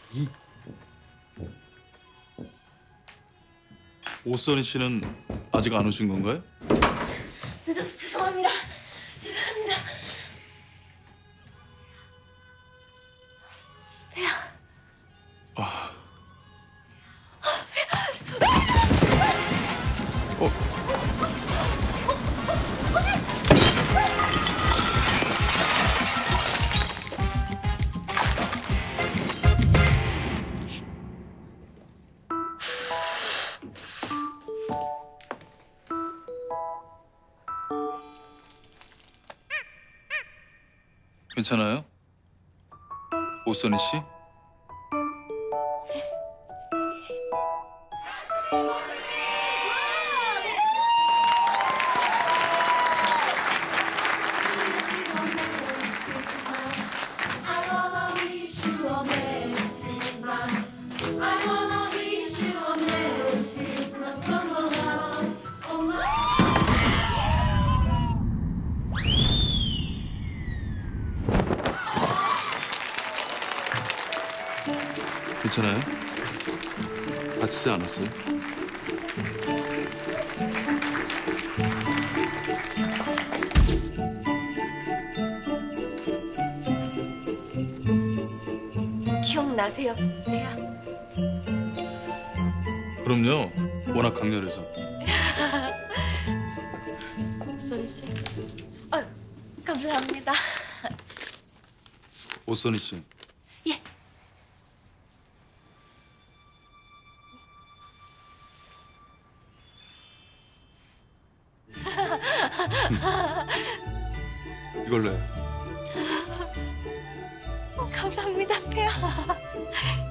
오선희 씨는 아직 안 오신 건가요? 늦어서 죄송합니다. 죄송합니다. 배야. 아. 괜찮아요? 오선희 씨? 괜찮아요? 다치지 않았어요? 기억나세요, 배야? 그럼요. 워낙 강렬해서. 오선희 씨. 감사합니다. 오선희 씨. 예. 이걸로요. 감사합니다, 배야.